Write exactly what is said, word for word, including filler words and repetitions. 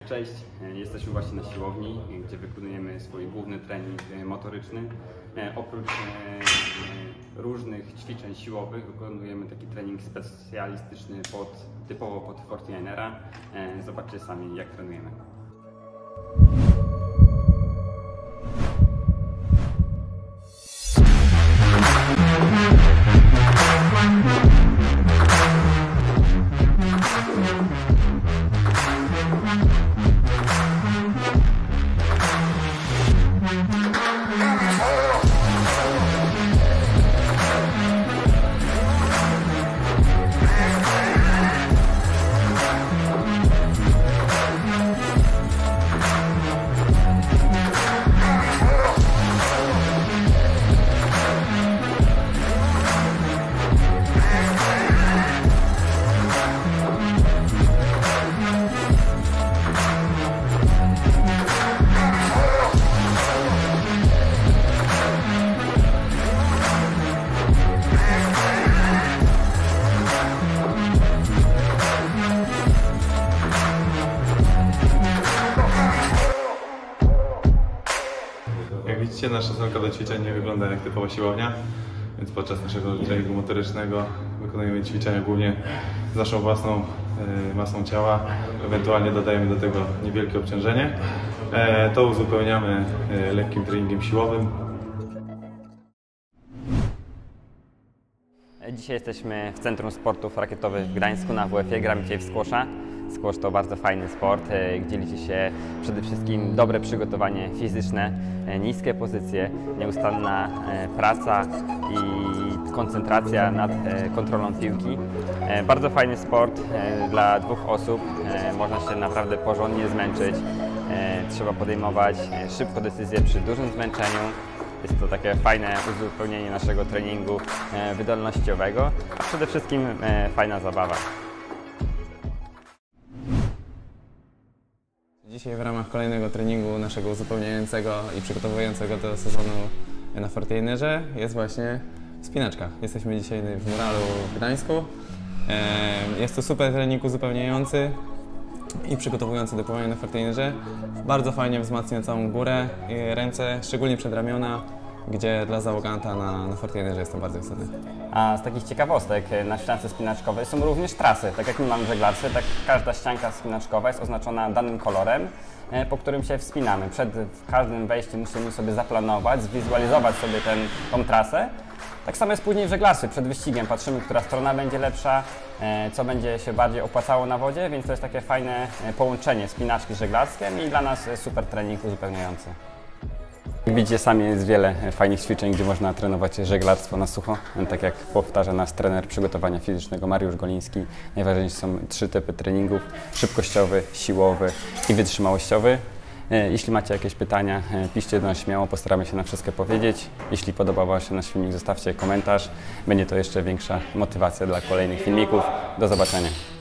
Cześć, jesteśmy właśnie na siłowni, gdzie wykonujemy swój główny trening motoryczny. Oprócz różnych ćwiczeń siłowych wykonujemy taki trening specjalistyczny pod, typowo pod forty-ninera. Zobaczcie sami, jak trenujemy. Jak widzicie, nasza słonka do ćwiczeń nie wygląda jak typowa siłownia, więc podczas naszego treningu motorycznego wykonujemy ćwiczenia głównie z naszą własną e, masą ciała, ewentualnie dodajemy do tego niewielkie obciążenie. E, to uzupełniamy e, lekkim treningiem siłowym. Dzisiaj jesteśmy w Centrum Sportów Rakietowych w Gdańsku na W F-ie, gramy dzisiaj w squasha. Squash to bardzo fajny sport, gdzie liczy się przede wszystkim dobre przygotowanie fizyczne, niskie pozycje, nieustanna praca i koncentracja nad kontrolą piłki. Bardzo fajny sport dla dwóch osób, można się naprawdę porządnie zmęczyć, trzeba podejmować szybko decyzje przy dużym zmęczeniu. Jest to takie fajne uzupełnienie naszego treningu wydolnościowego, a przede wszystkim fajna zabawa. Dzisiaj w ramach kolejnego treningu naszego uzupełniającego i przygotowującego do sezonu na forty-ninerze jest właśnie wspinaczka. Jesteśmy dzisiaj w Muralu w Gdańsku. Jest to super trening uzupełniający i przygotowujący do pływania na forty-ninerze. Bardzo fajnie wzmacnia całą górę i ręce, szczególnie przedramiona, gdzie dla załoganta na, na forty-ninerze jest to bardzo istotne. A z takich ciekawostek na ściance spinaczkowej są również trasy. Tak jak my mamy w żeglarce, tak każda ścianka spinaczkowa jest oznaczona danym kolorem, po którym się wspinamy. Przed każdym wejściem musimy sobie zaplanować, zwizualizować sobie ten, tą trasę. Tak samo jest później w żeglarce. Przed wyścigiem patrzymy, która strona będzie lepsza, co będzie się bardziej opłacało na wodzie, więc to jest takie fajne połączenie spinaczki z żeglarskiem i dla nas super trening uzupełniający. Jak widzicie sami, jest wiele fajnych ćwiczeń, gdzie można trenować żeglarstwo na sucho. Tak jak powtarza nas trener przygotowania fizycznego Mariusz Goliński, najważniejsze są trzy typy treningów: szybkościowy, siłowy i wytrzymałościowy. Jeśli macie jakieś pytania, piszcie do nas śmiało, postaramy się na wszystkie powiedzieć. Jeśli podobał Wam się nasz filmik, zostawcie komentarz. Będzie to jeszcze większa motywacja dla kolejnych filmików. Do zobaczenia.